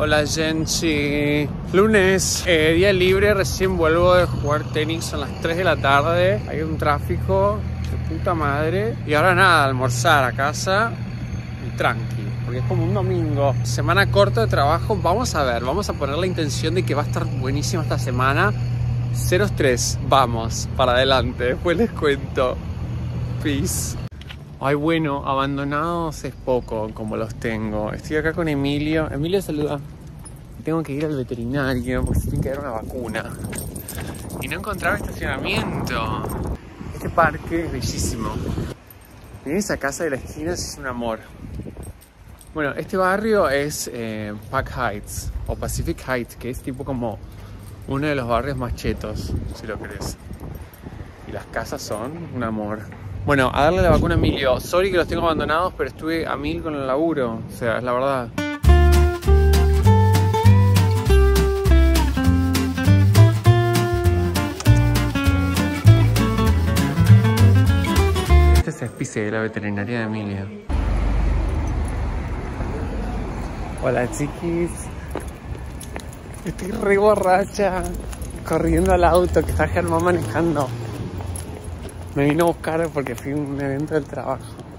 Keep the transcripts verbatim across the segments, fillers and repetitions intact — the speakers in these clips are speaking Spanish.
Hola Genchi. Lunes, eh, día libre, recién vuelvo de jugar tenis, son las tres de la tarde. Hay un tráfico de puta madre. Y ahora nada, almorzar a casa y tranqui, porque es como un domingo. Semana corta de trabajo, vamos a ver, vamos a poner la intención de que va a estar buenísima esta semana. Cero estrés, vamos, para adelante, después les cuento. Peace. Ay, bueno, abandonados es poco como los tengo. Estoy acá con Emilio. Emilio, saluda. Tengo que ir al veterinario porque se tiene que dar una vacuna. Y no encontraba estacionamiento. Este parque es bellísimo. Miren esa casa de la esquina, es un amor. Bueno, este barrio es eh, Pac Heights o Pacific Heights, que es tipo como uno de los barrios más chetos, si lo querés. Y las casas son un amor. Bueno, a darle la vacuna a Emilio. Sorry que los tengo abandonados, pero estuve a mil con el laburo. O sea, es la verdad. Este es el piso de la veterinaria de Emilio. Hola, chiquis. Estoy re borracha. Corriendo al auto que está Germán manejando. Me vino a buscar porque fui a un evento del trabajo.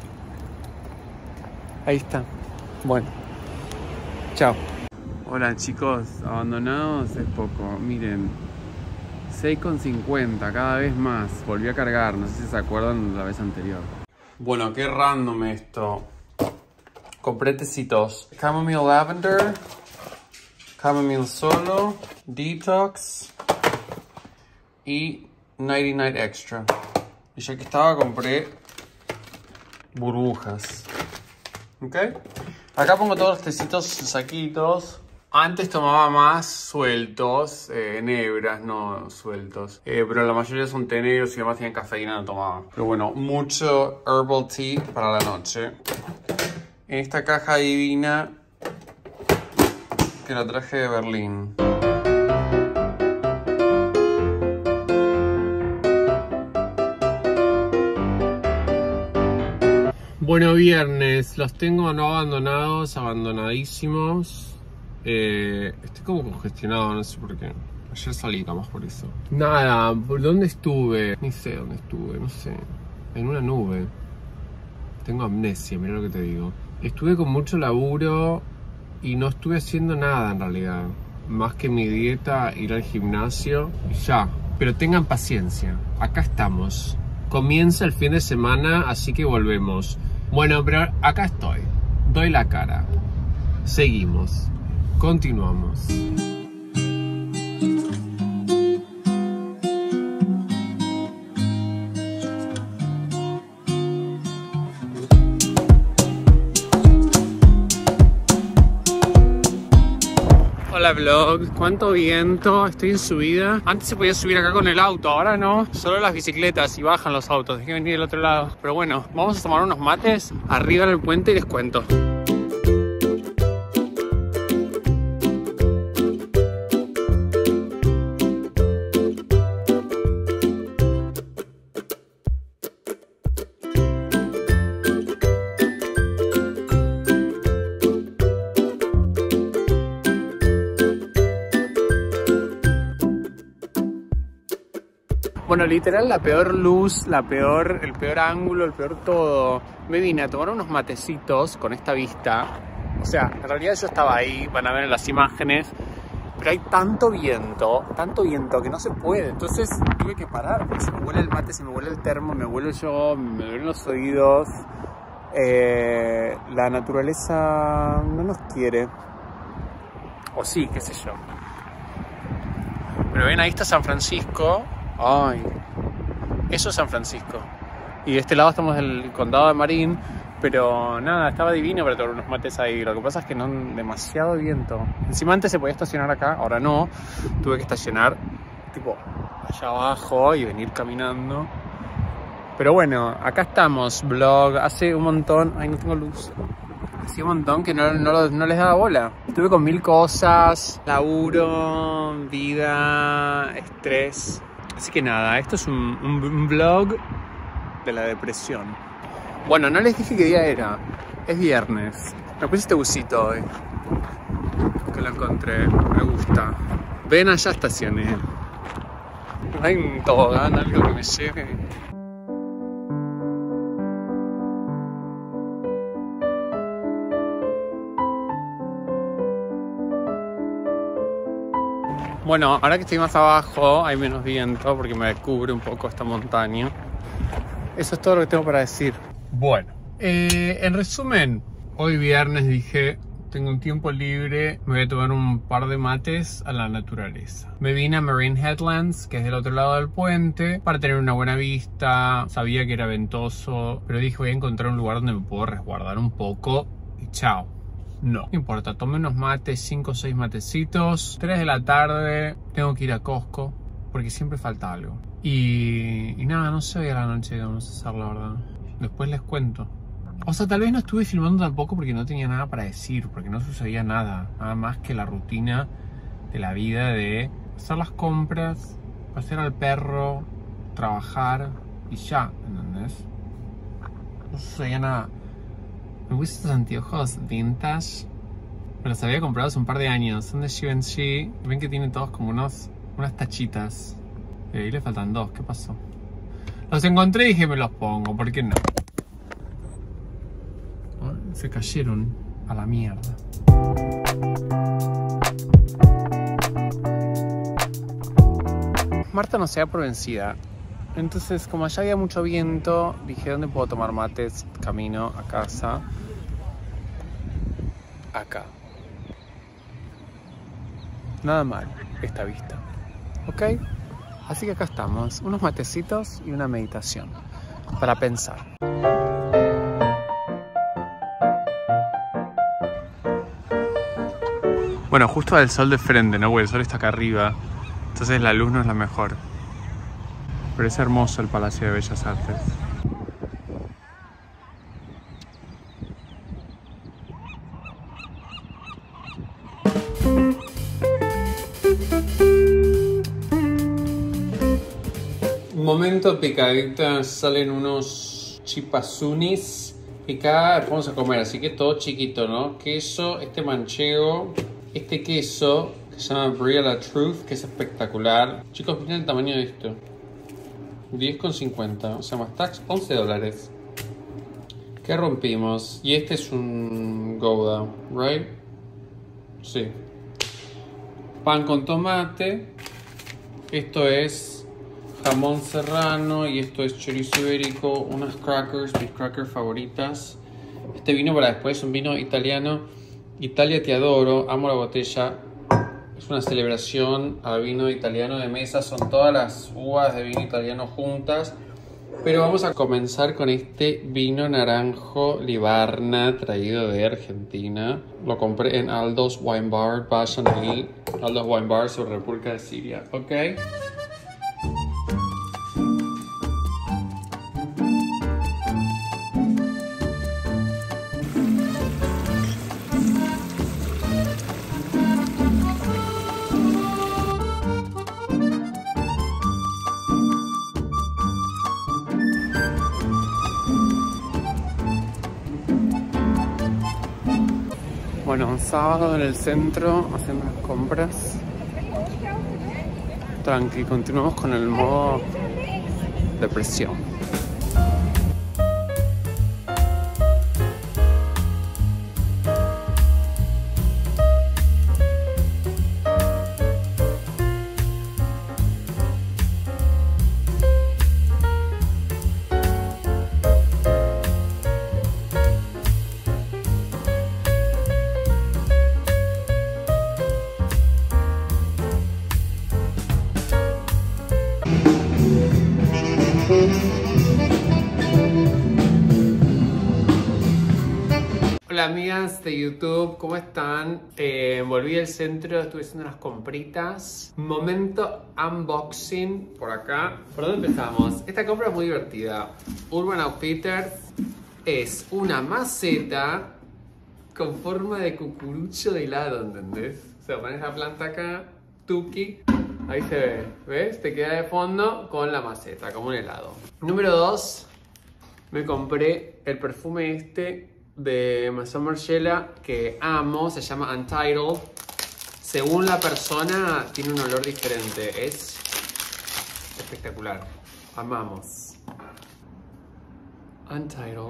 Ahí está. Bueno. Chao. Hola chicos, abandonados es poco. Miren, seis con cincuenta, cada vez más. Volví a cargar, no sé si se acuerdan de la vez anterior. Bueno, qué random esto. Compré tecitos. Chamomile Lavender, Chamomile Solo, Detox y Nighty Night Extra. Y ya que estaba, compré burbujas. ¿Ok? Acá pongo todos los tecitos en saquitos. Antes tomaba más sueltos, eh, nebras, no sueltos. Eh, pero la mayoría son té negros y además tienen cafeína, no tomaba. Pero bueno, mucho herbal tea para la noche. En esta caja divina que la traje de Berlín. Bueno, viernes, los tengo no abandonados, abandonadísimos. Eh, estoy como congestionado, no sé por qué. Ayer salí, capaz por eso. Nada, ¿por dónde estuve? Ni sé dónde estuve, no sé. En una nube. Tengo amnesia, mira lo que te digo. Estuve con mucho laburo y no estuve haciendo nada en realidad. Más que mi dieta, ir al gimnasio y ya. Pero tengan paciencia, acá estamos. Comienza el fin de semana, así que volvemos. Bueno, pero acá estoy. Doy la cara. Seguimos. Continuamos. Hola vlog, cuánto viento, estoy en subida. Antes se podía subir acá con el auto, ahora no. Solo las bicicletas y bajan los autos, hay que venir del otro lado. Pero bueno, vamos a tomar unos mates arriba del puente y les cuento. Bueno, literal la peor luz, la peor, el peor ángulo, el peor todo. Me vine a tomar unos matecitos con esta vista. O sea, en realidad yo estaba ahí, van a ver en las imágenes. Pero hay tanto viento, tanto viento que no se puede. Entonces tuve que parar, porque se me huele el mate, se me huele el termo, me huelo yo, me duelen los oídos. Eh, la naturaleza no nos quiere. O sí, qué sé yo. Pero ven, ahí está San Francisco. Ay, eso es San Francisco. Y de este lado estamos en el condado de Marin. Pero nada, estaba divino para tomar unos mates ahí. Lo que pasa es que no, demasiado viento. Encima antes se podía estacionar acá, ahora no. Tuve que estacionar tipo allá abajo y venir caminando. Pero bueno, acá estamos, vlog. Hace un montón, ay, no tengo luz. Hacía un montón que no, no, no les daba bola. Estuve con mil cosas, laburo, vida, estrés. Así que nada, esto es un, un, un vlog de la depresión. Bueno, no les dije qué día era. Es viernes. Me puse este busito hoy. ¿Ok? que lo encontré. Me gusta. Ven allá estacioné. Hay un tobogán, algo que me lleve. Bueno, ahora que estoy más abajo hay menos viento porque me cubre un poco esta montaña. Eso es todo lo que tengo para decir. Bueno, eh, en resumen, hoy viernes dije, tengo un tiempo libre, me voy a tomar un par de mates a la naturaleza. Me vine a Marine Headlands, que es del otro lado del puente, para tener una buena vista. Sabía que era ventoso, pero dije, voy a encontrar un lugar donde me puedo resguardar un poco y chao. No, no importa, tomé unos mates, cinco o seis matecitos, tres de la tarde, tengo que ir a Costco, porque siempre falta algo. Y, y nada, no sé hoy a la noche qué vamos a hacer, la verdad. Después les cuento. O sea, tal vez no estuve filmando tampoco porque no tenía nada para decir, porque no sucedía nada, nada más que la rutina de la vida de hacer las compras, pasear al perro, trabajar y ya, ¿entendés? No sucedía nada. Me puse estos anteojos vintage. Me los había comprado hace un par de años. Son de Givenchy. Ven que tienen todos como unos, unas tachitas. Y ahí le faltan dos. ¿Qué pasó? Los encontré y dije me los pongo. ¿Por qué no? Se cayeron a la mierda. Marta no se da por vencida. Entonces, como allá había mucho viento, dije, ¿dónde puedo tomar mates? Camino a casa. Acá. Nada mal esta vista. ¿Ok? Así que acá estamos. Unos matecitos y una meditación. Para pensar. Bueno, justo al sol de frente, ¿no? Porque el sol está acá arriba. Entonces la luz no es la mejor. Pero es hermoso el Palacio de Bellas Artes. Momento picaditas, salen unos chipasunis. Picada, vamos a comer, así que todo chiquito, ¿no? Queso, este manchego, este queso que se llama Brie la Truth, que es espectacular. Chicos, miren el tamaño de esto. diez con cincuenta, o sea, más tax, once dólares. ¿Qué rompimos? Y este es un Gouda, ¿right? Sí. Pan con tomate. Esto es jamón serrano y esto es chorizo ibérico. Unas crackers, mis crackers favoritas. Este vino para después, un vino italiano. Italia te adoro, amo la botella. Es una celebración al vino italiano de mesa, son todas las uvas de vino italiano juntas. Pero vamos a comenzar con este vino naranjo Libarna traído de Argentina. Lo compré en Aldo's Wine Bar, vayan ahí. Aldo's Wine Bar sobre República de Siria, ¿ok? Bueno, un sábado en el centro haciendo las compras. Tranqui, continuamos con el modo depresión. Hola amigas de YouTube, ¿cómo están? Eh, volví al centro, estuve haciendo unas compritas. Momento unboxing por acá. ¿Por dónde empezamos? Esta compra es muy divertida. Urban Outfitters es una maceta con forma de cucurucho de helado, ¿entendés? O sea, pones la planta acá, tuki, ahí se ve, ¿ves? Te queda de fondo con la maceta, como un helado. Número dos, me compré el perfume este de Maison Margiela que amo, se llama Untitled. según la persona, tiene un olor diferente. Es espectacular. Amamos. Untitled.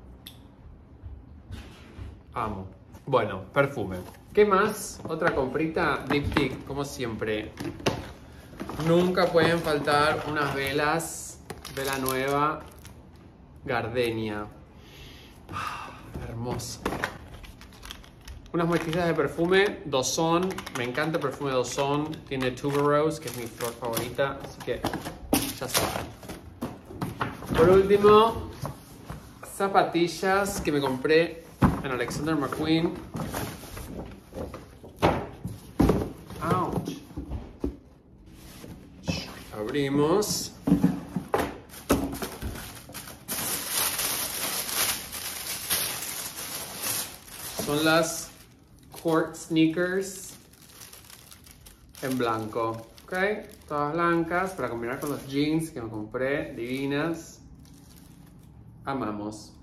Amo. Bueno, perfume. ¿Qué más? Otra comprita. Diptyque, como siempre. Nunca pueden faltar unas velas. Vela nueva. Gardenia. Hermoso. Unas muestritas de perfume, Dosón. Me encanta el perfume Dosón. Tiene Tuberose, que es mi flor favorita. Así que ya saben. Por último, zapatillas que me compré en Alexander McQueen. Ouch. Abrimos. Son las Court Sneakers en blanco, ¿ok? Todas blancas para combinar con los jeans que me compré, divinas. Amamos.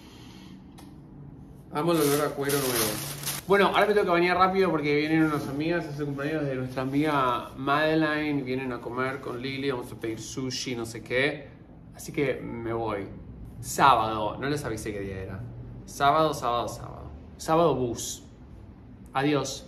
Amo el olor a cuero nuevo. Bueno, ahora me tengo que bañar rápido porque vienen unas amigas, es el cumpleaños de nuestra amiga Madeline, vienen a comer con Lily, vamos a pedir sushi, no sé qué. Así que me voy. Sábado, no les avisé qué día era. Sábado, sábado, sábado. Sábado bus. Adiós.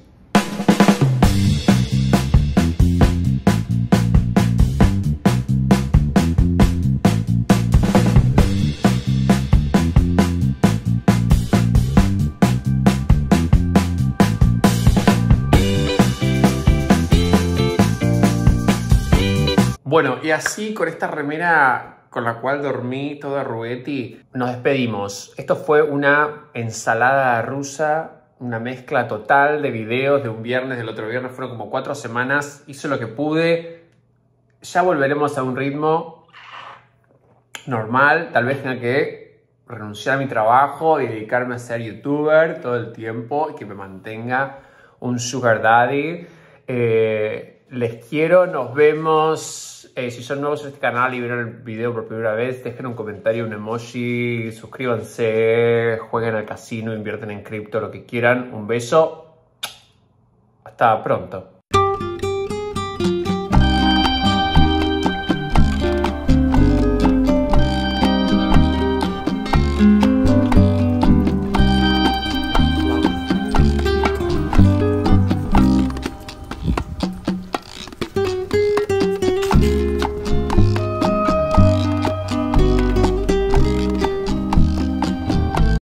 Bueno, y así con esta remera con la cual dormí toda Ruetti, nos despedimos. Esto fue una ensalada rusa, una mezcla total de videos de un viernes, del otro viernes, fueron como cuatro semanas, hice lo que pude. Ya volveremos a un ritmo normal, tal vez tenga que renunciar a mi trabajo y dedicarme a ser youtuber todo el tiempo y que me mantenga un sugar daddy. Eh, les quiero, nos vemos. Eh, si son nuevos en este canal y vieron el video por primera vez, dejen un comentario, un emoji, suscríbanse, jueguen al casino, invierten en cripto, lo que quieran. Un beso. Hasta pronto.